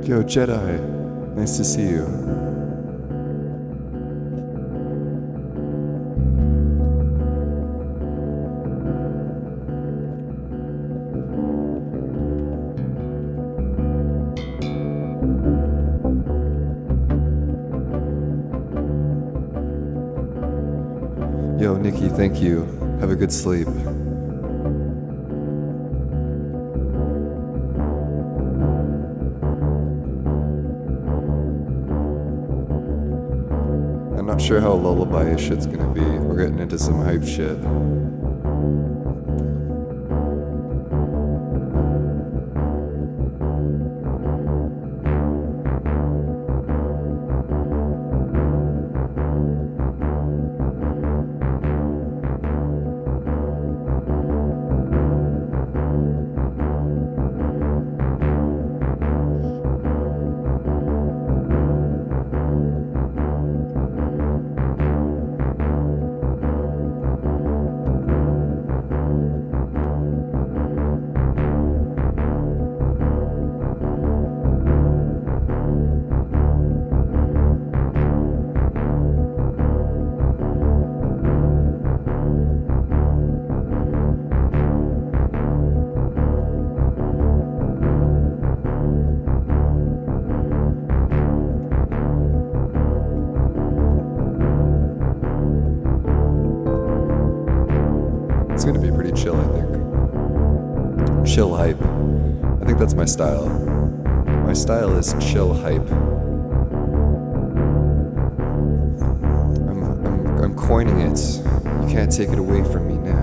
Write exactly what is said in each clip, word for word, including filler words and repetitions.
Yo, Jedi, nice to see you. Yo, Nikki, thank you. Have a good sleep. I'm not sure how lullaby-ish shit's gonna be. We're getting into some hype shit. It's gonna be pretty chill, I think. Chill hype. I think that's my style. My style is chill hype. I'm, I'm, I'm coining it. You can't take it away from me now.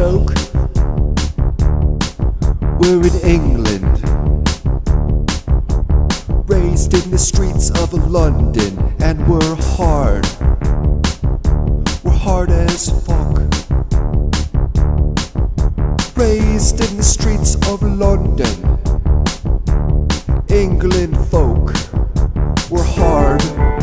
joke. We're in England, raised in the streets of London, and we're hard. We're hard as fuck. Raised in the streets of London, England folk, we're hard.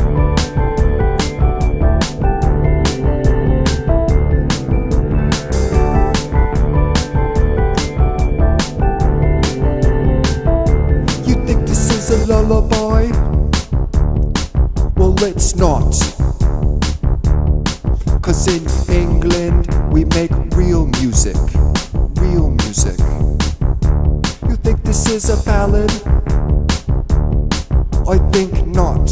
You think this is a lullaby? Well, it's not. 'Cause in England we make real music. Real music. You think this is a ballad? I think not.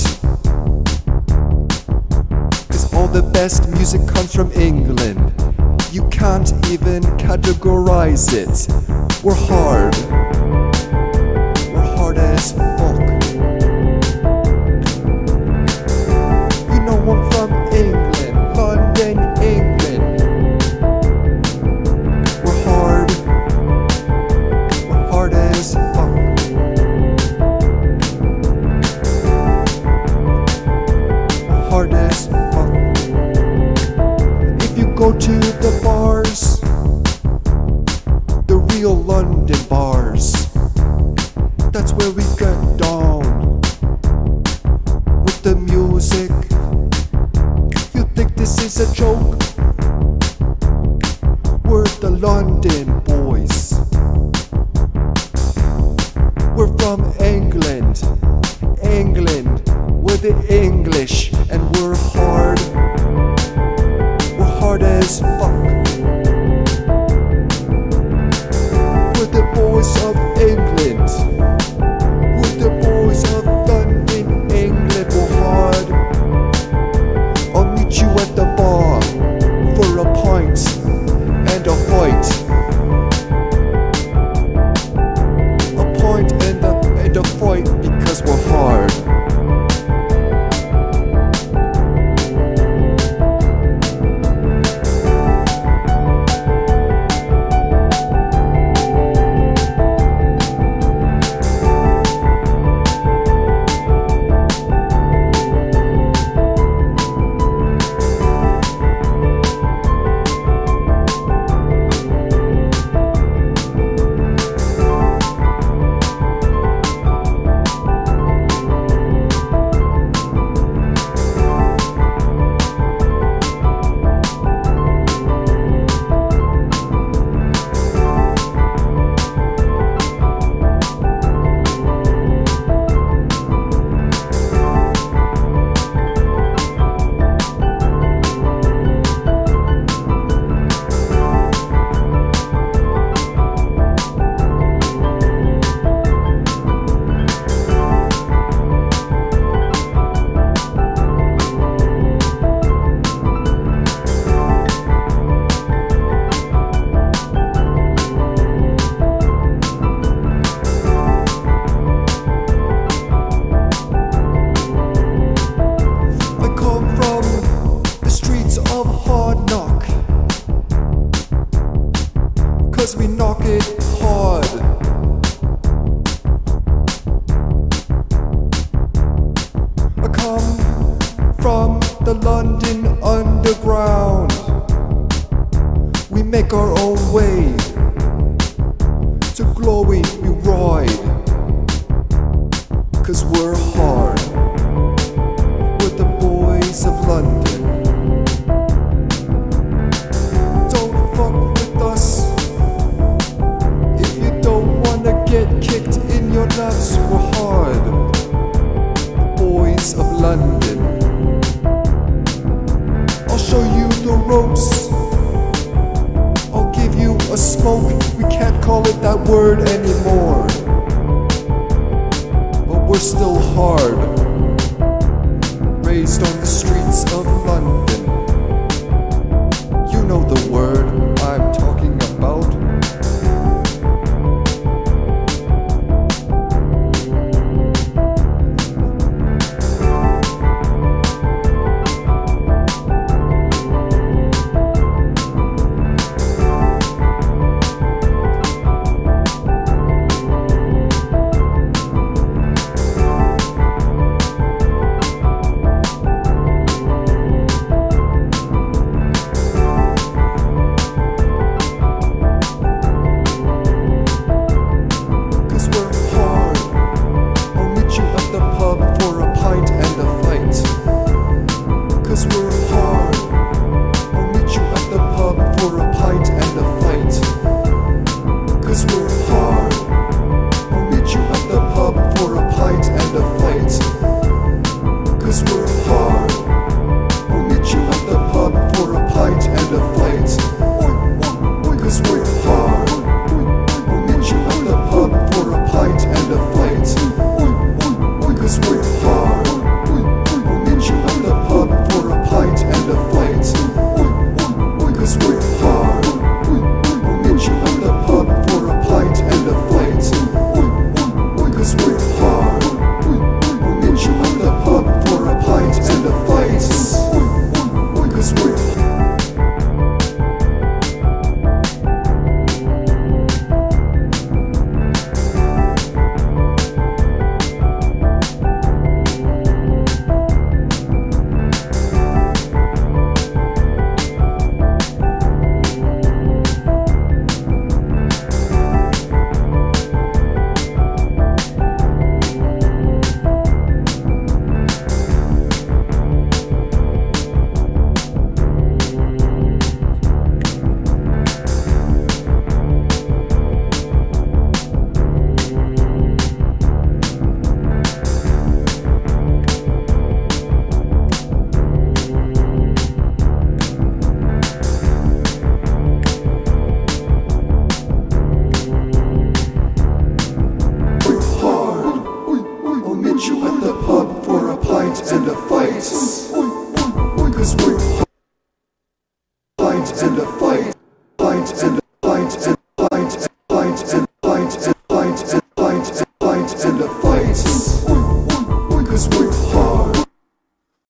'Cause all the best music comes from England. You can't even categorize it. We're hard. We're hard as fuck. You know I'm from England, London, England. We're hard. We're hard as fuck. We're hard as fuck. If you go to the bars, the real London bars, that's where we get down with the music. You think this is a joke? We're the London boys. We're from England, England. We're the English, and we're hard. We're hard as fuck. We're the boys of England. We're the boys of London, England. We're hard. I'll meet you at the bar for a pint and a fight. A pint and a, and a fight because we're hard. Cause we knock it hard. I come from the London underground. We make our own way. To glory we ride. Cause we're hard. We're the boys of London. Don't fuck with us. Get kicked in your nuts, we're hard. The boys of London. I'll show you the ropes. I'll give you a smoke. We can't call it that word anymore. But we're still hard. Raised on the streets of London. You know the